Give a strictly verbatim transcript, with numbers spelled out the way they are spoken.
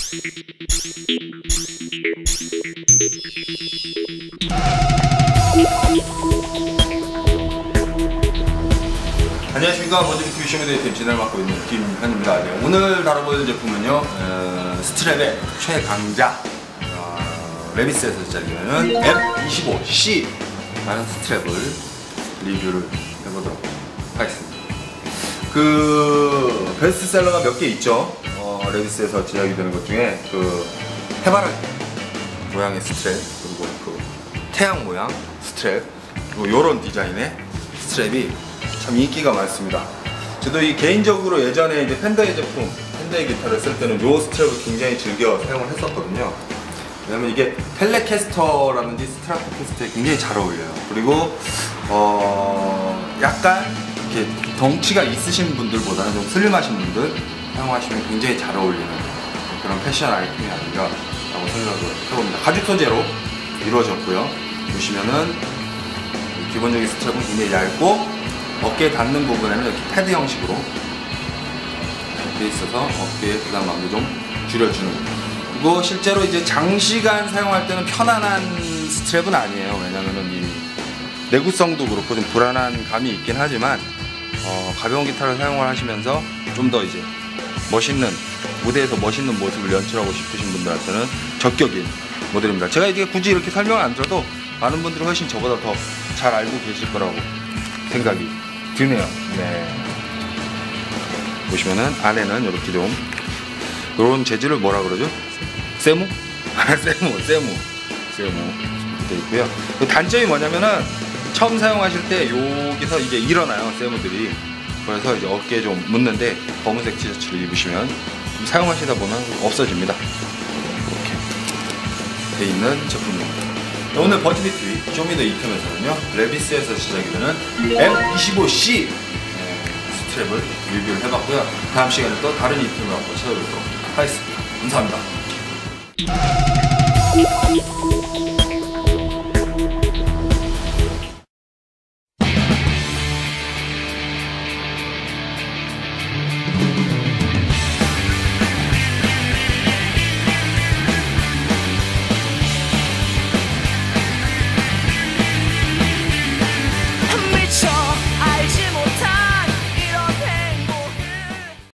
안녕하십니까. 버즈비티비 쇼미더의 진행을 맡고 있는 김현입니다. 네, 오늘 다뤄볼 제품은요, 어, 스트랩의 최강자 어, 레비스에서 시작되는 엠 이십오 씨 라는 스트랩을 리뷰를 해보도록 하겠습니다. 그 베스트셀러가 몇 개 있죠. 어, 레비스에서 제작이 되는 것 중에 그 해바라기 모양의 스트랩, 그리고 그 태양 모양 스트랩, 그리고 요런 디자인의 스트랩이 참 인기가 많습니다. 저도 이 개인적으로 예전에 이제 펜더의 제품, 펜더의 기타를 쓸 때는 요 스트랩을 굉장히 즐겨 사용을 했었거든요. 왜냐면 이게 텔레캐스터라든지 스트라토캐스터에 굉장히 잘 어울려요. 그리고 어 약간 이렇게 덩치가 있으신 분들보다는 좀 슬림하신 분들 사용하시면 굉장히 잘 어울리는 그런 패션 아이템이 아닌가 라고 생각을 해봅니다. 가죽 소재로 이루어졌고요. 보시면은 기본적인 스트랩은 굉장히 얇고 어깨에 닿는 부분에는 이렇게 패드 형식으로 돼 있어서 어깨의 부담감도 좀 줄여주는. 그리고 실제로 이제 장시간 사용할 때는 편안한 스트랩은 아니에요. 왜냐면은 이 내구성도 그렇고 좀 불안한 감이 있긴 하지만 어, 가벼운 기타를 사용을 하시면서 좀 더 이제 멋있는 무대에서 멋있는 모습을 연출하고 싶으신 분들한테는 적격인 모델입니다. 제가 이제 굳이 이렇게 설명을 안 드려도 많은 분들이 훨씬 저보다 더 잘 알고 계실 거라고 생각이 드네요. 네. 보시면은 안에는 이렇게 좀 이런 재질을 뭐라 그러죠? 세무? 아, 세무, 세무, 세무 돼 있고요. 그 단점이 뭐냐면은 처음 사용하실 때 여기서 이제 일어나요, 세무들이. 그래서 이제 어깨에 좀 묻는데 검은색 티셔츠를 입으시면 좀 사용하시다 보면 없어집니다. 이렇게 돼 있는 제품입니다. 오늘 버즈비티비 쇼미더 이 편에서는요, 레비스에서 시작이 되는 엠 이십오 씨 네, 스트랩을 리뷰를 해봤고요. 다음 시간에 또 다른 이템을 갖고 찾아뵙도록 하겠습니다. 감사합니다.